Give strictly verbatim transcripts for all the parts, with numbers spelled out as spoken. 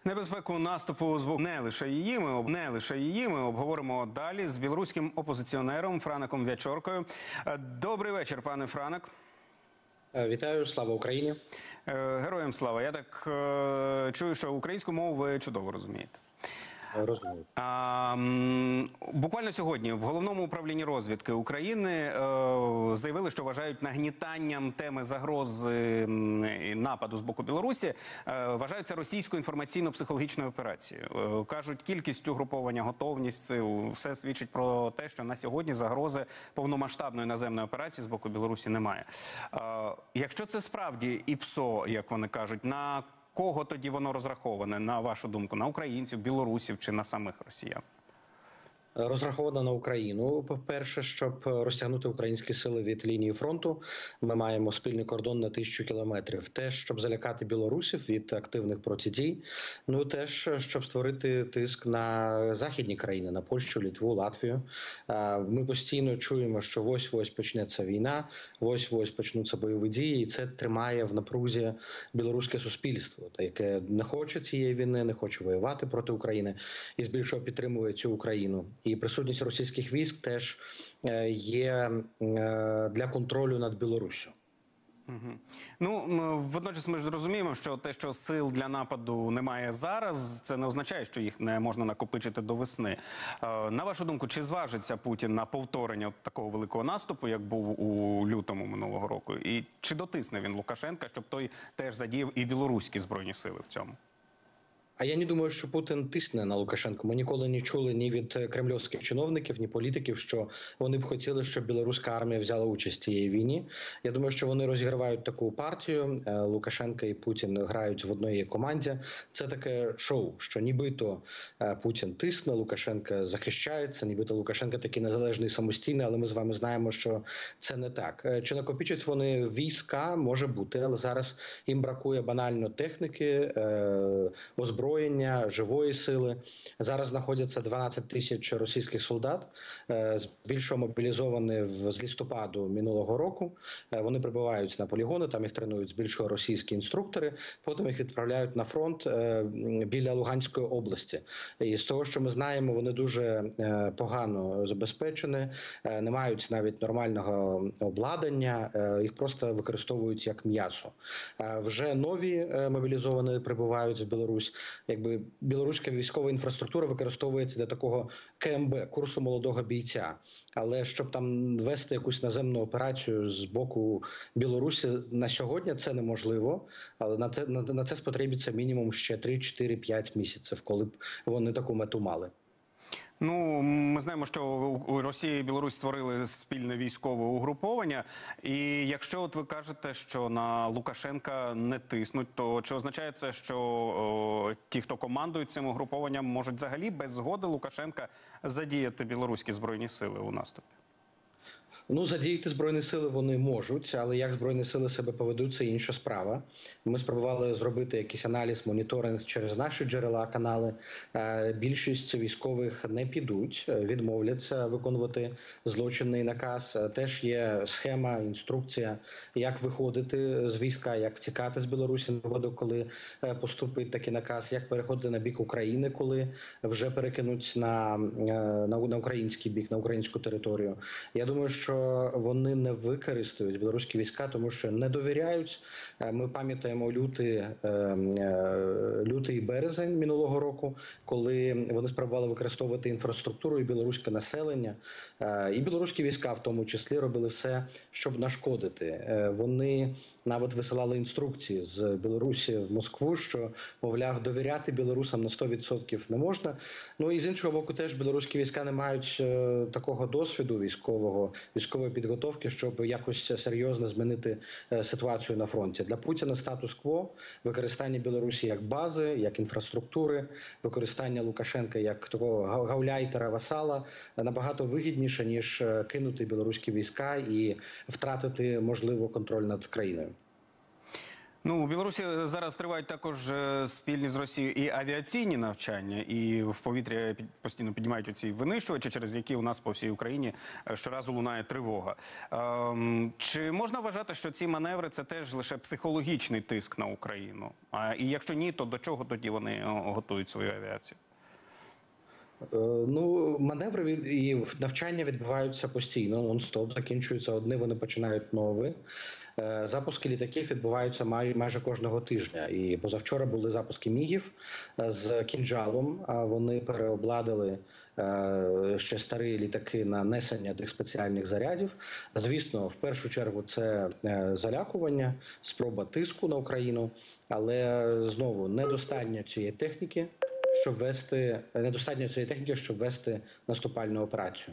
Небезпеку наступу з боку не лише її, ми об- не лише її. Ми обговоримо далі з білоруським опозиціонером Франаком В'ячоркою. Е, Добрий вечір, пане Франак. Вітаю, слава Україні. Е, Героям слава. Я так е, чую, що українську мову ви чудово розумієте. Розумію. А, м, буквально сьогодні в Головному управлінні розвідки України е, заявили, що вважають нагнітанням теми загрози м, нападу з боку Білорусі, е, вважаються російською інформаційно-психологічною операцією. Е, кажуть, кількість угруповання, готовність сил, все свідчить про те, що на сьогодні загрози повномасштабної наземної операції з боку Білорусі немає. Е, якщо це справді ІПСО, як вони кажуть, на кого тоді воно розраховане, на вашу думку? На українців, білорусів чи на самих росіян? Розрахована на Україну. По-перше, щоб розтягнути українські сили від лінії фронту, ми маємо спільний кордон на тисячу кілометрів. Теж, щоб залякати білорусів від активних протидій. Ну, теж, щоб створити тиск на західні країни, на Польщу, Литву, Латвію. Ми постійно чуємо, що ось-ось почнеться війна, ось-ось почнуться бойові дії, і це тримає в напрузі білоруське суспільство, яке не хоче цієї війни, не хоче воювати проти України і збільшого підтримує цю Україну. І присутність російських військ теж є для контролю над Білоруссю. Угу. Ну, водночас ми ж розуміємо, що те, що сил для нападу немає зараз, це не означає, що їх не можна накопичити до весни. На вашу думку, чи зважиться Путін на повторення такого великого наступу, як був у лютому минулого року? І чи дотисне він Лукашенка, щоб той теж задіяв і білоруські збройні сили в цьому? А я не думаю, що Путін тисне на Лукашенко. Ми ніколи не чули ні від кремлівських чиновників, ні політиків, що вони б хотіли, щоб білоруська армія взяла участь в цій війні. Я думаю, що вони розіграють таку партію. Лукашенко і Путін грають в одній команді. Це таке шоу, що нібито Путін тисне, Лукашенко захищається, нібито Лукашенко такий незалежний, самостійний, але ми з вами знаємо, що це не так. Чи накопичать вони війська? Може бути, але зараз їм бракує банально техніки, озброєння, озброєння, живої сили. Зараз знаходяться дванадцять тисяч російських солдат, збільшого мобілізовані з листопаду минулого року. Вони прибувають на полігони, там їх тренують збільшого російські інструктори, потім їх відправляють на фронт біля Луганської області. І з того, що ми знаємо, вони дуже погано забезпечені, не мають навіть нормального обладнання, їх просто використовують як м'ясо. Вже нові мобілізовані прибувають в Білорусь. Якби білоруська військова інфраструктура використовується для такого КМБ, курсу молодого бійця. Але щоб там вести якусь наземну операцію з боку Білорусі на сьогодні, це неможливо. Але на це, на, на це спотребиться мінімум ще три, чотири, п'ять місяців, коли б вони таку мету мали. Ну, ми знаємо, що у Росії і Білорусь створили спільне військове угруповання. І якщо от ви кажете, що на Лукашенка не тиснуть, то чи означає це, що о, ті, хто командують цим угрупованням, можуть взагалі без згоди Лукашенка задіяти білоруські збройні сили у наступі? Ну, задіяти Збройні сили вони можуть, але як Збройні сили себе поведуть, це інша справа. Ми спробували зробити якийсь аналіз, моніторинг через наші джерела, канали. Більшість військових не підуть, відмовляться виконувати злочинний наказ. Теж є схема, інструкція, як виходити з війська, як втікати з Білорусі, коли поступить такий наказ, як переходити на бік України, коли вже перекинуть на, на, на український бік, на українську територію. Я думаю, що вони не використають білоруські війська, тому що не довіряють. Ми пам'ятаємо лютий, лютий березень минулого року, коли вони спробували використовувати інфраструктуру і білоруське населення, і білоруські війська в тому числі робили все, щоб нашкодити. Вони навіть висилали інструкції з Білорусі в Москву, що, мовляв, довіряти білорусам на сто відсотків не можна. Ну і з іншого боку, теж білоруські війська не мають такого досвіду військового, військової підготовки, щоб якось серйозно змінити ситуацію на фронті. Для Путіна статус-кво, використання Білорусі як бази, як інфраструктури, використання Лукашенка як такого гауляйтера, васала набагато вигідніше, ніж кинути білоруські війська і втратити, можливо, контроль над країною. Ну, у Білорусі зараз тривають також е, спільні з Росією і авіаційні навчання, і в повітря під- постійно піднімають оці винищувачі, через які у нас по всій Україні е, щоразу лунає тривога. Ем, чи можна вважати, що ці маневри – це теж лише психологічний тиск на Україну? А, і якщо ні, то до чого тоді вони о, готують свою авіацію? Е, Ну, маневри від- і навчання відбуваються постійно, нон-стоп, закінчуються одні, вони починають нові. Е, Запуски літаків відбуваються май- майже кожного тижня. І позавчора були запуски мігів е, з кінжалом. А вони переобладили е, ще старі літаки на несення тих спеціальних зарядів. Звісно, в першу чергу це е, залякування, спроба тиску на Україну, але знову недостатньо цієї техніки, щоб вести недостатньо цієї техніки, щоб вести наступальну операцію.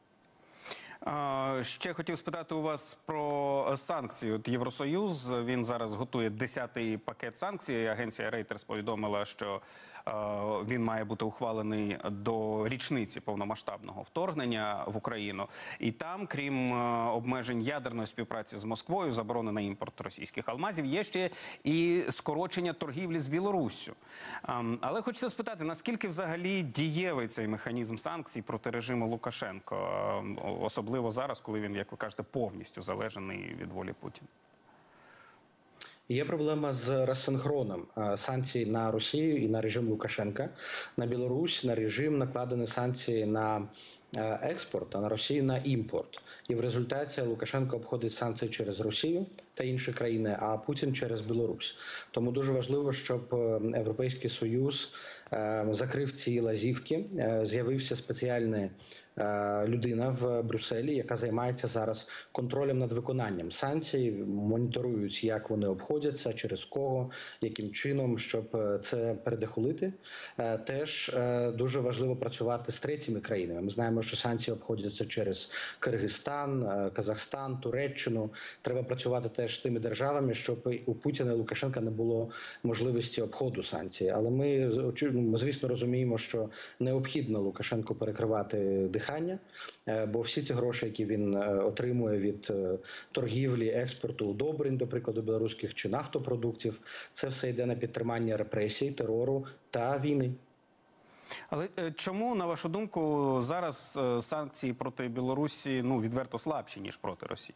А, Ще хотів спитати у вас про санкції. От Євросоюз, він зараз готує десятий пакет санкцій. Агенція Reuters повідомила, що е, він має бути ухвалений до річниці повномасштабного вторгнення в Україну. І там, крім е, обмежень ядерної співпраці з Москвою, заборони на імпорт російських алмазів, є ще і скорочення торгівлі з Білоруссю. Ем, але хочеться спитати, наскільки взагалі дієвий цей механізм санкцій проти режиму Лукашенко, ем, особливо зараз, коли він, як ви кажете, повністю залежний від волі Путіна? Є проблема з розсинхроном е, санкцій на Росію і на режим Лукашенка. На Білорусь, на режим накладені санкції на е, експорт, а на Росію на імпорт. І в результаті Лукашенко обходить санкції через Росію та інші країни, а Путін через Білорусь. Тому дуже важливо, щоб е, Європейський Союз е, закрив ці лазівки. Е, З'явився спеціальний е, людина в Брюсселі, яка займається зараз контролем над виконанням санкцій, моніторують, як вони обходяться, через кого, яким чином, щоб е, це передихолити. Е, Теж е, дуже важливо працювати з третіми країнами. Ми знаємо, що санкції обходяться через Киргизстан, е, Казахстан, Туреччину. Треба працювати теж з тими державами, щоб у Путіна і Лукашенка не було можливості обходу санкцій. Але ми, ми звісно, розуміємо, що необхідно Лукашенку перекривати дихання, е, бо всі ці гроші, які він е, отримує від е, торгівлі, експорту удобрень, до прикладу, білоруських чи нафтопродуктів, це все йде на підтримання репресій, терору та війни. Але е, чому, на вашу думку, зараз е, санкції проти Білорусі ну, відверто слабші, ніж проти Росії?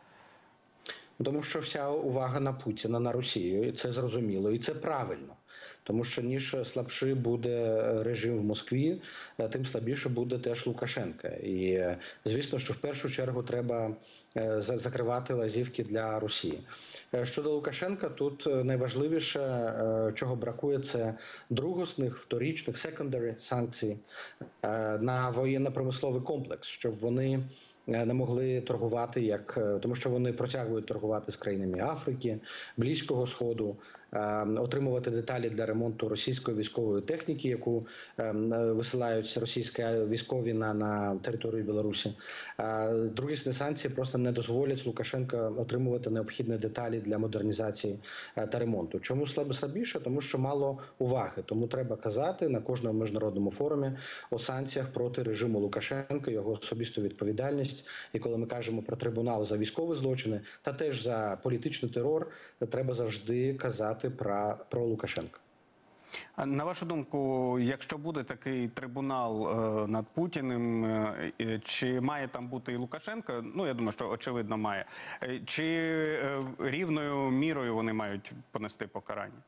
Тому що вся увага на Путіна, на Росію, і це зрозуміло, і це правильно. Тому що ніж слабший буде режим в Москві, тим слабіше буде теж Лукашенка. І звісно, що в першу чергу треба закривати лазівки для Росії. Щодо Лукашенка, тут найважливіше, чого бракує, це другосних, вторічних, secondary санкцій на воєнно-промисловий комплекс, щоб вони не могли торгувати, як тому що вони протягують торгувати з країнами Африки, Близького Сходу, отримувати деталі для ремонту російської військової техніки, яку висилають російські військові на, на територію Білорусі. Другісні санкції просто не дозволять Лукашенка отримувати необхідні деталі для модернізації та ремонту. Чому слабіше? Тому що мало уваги. Тому треба казати на кожному міжнародному форумі о санкціях проти режиму Лукашенка, його особисту відповідальність. І коли ми кажемо про трибунал за військові злочини та теж за політичний терор, треба завжди казати про, про Лукашенка. А на вашу думку, якщо буде такий трибунал е, над Путіним, е, чи має там бути і Лукашенко? Ну, я думаю, що очевидно має. Е, чи е, рівною мірою вони мають понести покарання?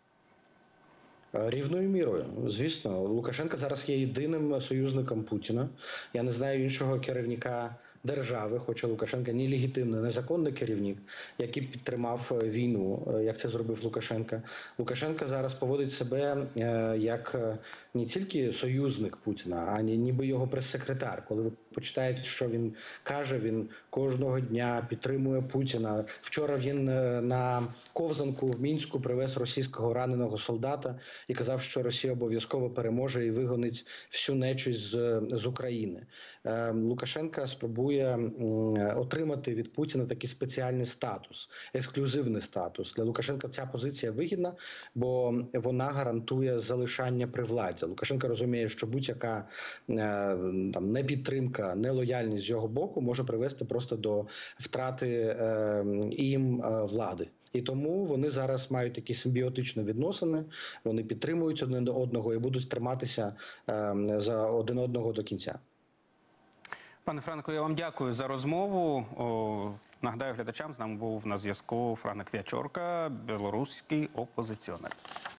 Рівною мірою, звісно. Лукашенко зараз є єдиним союзником Путіна. Я не знаю іншого керівника держави, хоча Лукашенко не легітимний, незаконний керівник, який підтримав війну, як це зробив Лукашенко. Лукашенко зараз поводить себе як не тільки союзник Путіна, а ніби його прес-секретар. Коли ви почитаєте, що він каже, він кожного дня підтримує Путіна. Вчора він на ковзанку в Мінську привез російського раненого солдата і казав, що Росія обов'язково переможе і вигонить всю нечисть з, з України. Лукашенко спробує отримати від Путіна такий спеціальний статус, ексклюзивний статус. Для Лукашенка ця позиція вигідна, бо вона гарантує залишання при владі. Лукашенко розуміє, що будь-яка там непідтримка, нелояльність з його боку може привести просто до втрати їм влади. І тому вони зараз мають такі симбіотичні відносини, вони підтримують один одного і будуть триматися е, за один одного до кінця. Пане Франко, я вам дякую за розмову. О, нагадаю глядачам, з нами був на зв'язку Франк В'ячорка, білоруський опозиціонер.